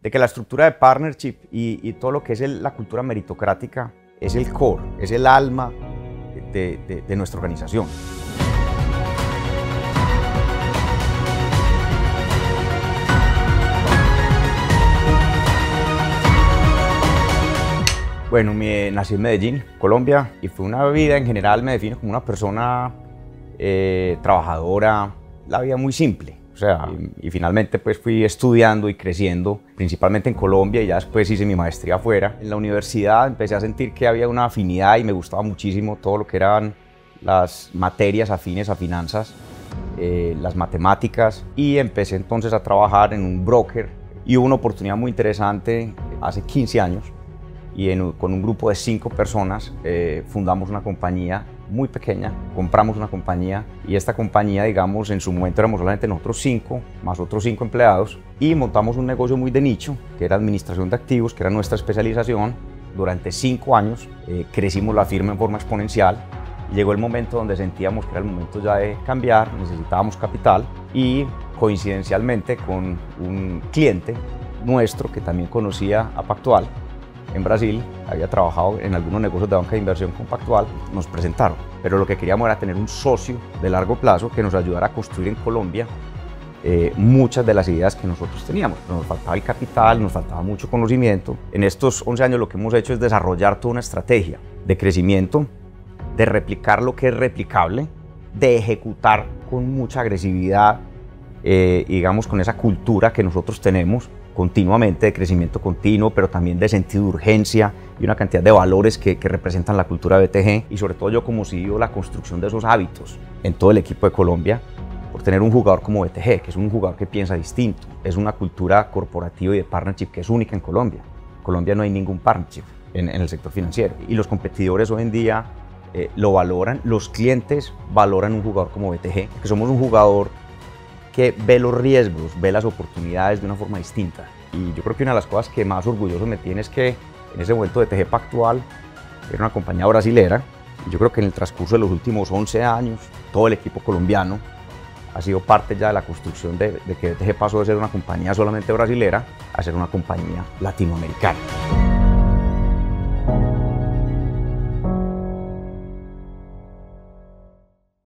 de que la estructura de partnership y todo lo que es la cultura meritocrática es el core, es el alma de nuestra organización. Bueno, nací en Medellín, Colombia, y fue una vida en general, me defino como una persona trabajadora, la vida muy simple. O sea, y finalmente pues fui estudiando y creciendo, principalmente en Colombia, y ya después hice mi maestría afuera. En la universidad empecé a sentir que había una afinidad y me gustaba muchísimo todo lo que eran las materias afines a finanzas, las matemáticas, y empecé entonces a trabajar en un broker, y hubo una oportunidad muy interesante hace 15 años, y con un grupo de 5 personas fundamos una compañía muy pequeña, compramos una compañía, y esta compañía, digamos, en su momento éramos solamente nosotros 5, más otros 5 empleados, y montamos un negocio muy de nicho, que era administración de activos, que era nuestra especialización. Durante 5 años crecimos la firma en forma exponencial, y llegó el momento donde sentíamos que era el momento ya de cambiar, necesitábamos capital, y coincidencialmente con un cliente nuestro que también conocía a Pactual, en Brasil, había trabajado en algunos negocios de banca de inversión con Pactual, nos presentaron. Pero lo que queríamos era tener un socio de largo plazo que nos ayudara a construir en Colombia muchas de las ideas que nosotros teníamos. Nos faltaba el capital, nos faltaba mucho conocimiento. En estos 11 años lo que hemos hecho es desarrollar toda una estrategia de crecimiento, de replicar lo que es replicable, de ejecutar con mucha agresividad, digamos, con esa cultura que nosotros tenemos continuamente, de crecimiento continuo, pero también de sentido de urgencia y una cantidad de valores que representan la cultura BTG, y sobre todo yo como CEO, la construcción de esos hábitos en todo el equipo de Colombia, por tener un jugador como BTG, que es un jugador que piensa distinto, es una cultura corporativa y de partnership que es única en Colombia. En Colombia no hay ningún partnership en el sector financiero, y los competidores hoy en día lo valoran, los clientes valoran un jugador como BTG, que somos un jugador que ve los riesgos, ve las oportunidades de una forma distinta. Y yo creo que una de las cosas que más orgulloso me tiene es que en ese momento BTG Pactual era una compañía brasilera, y yo creo que en el transcurso de los últimos 11 años todo el equipo colombiano ha sido parte ya de la construcción de que BTG pasó de ser una compañía solamente brasilera a ser una compañía latinoamericana.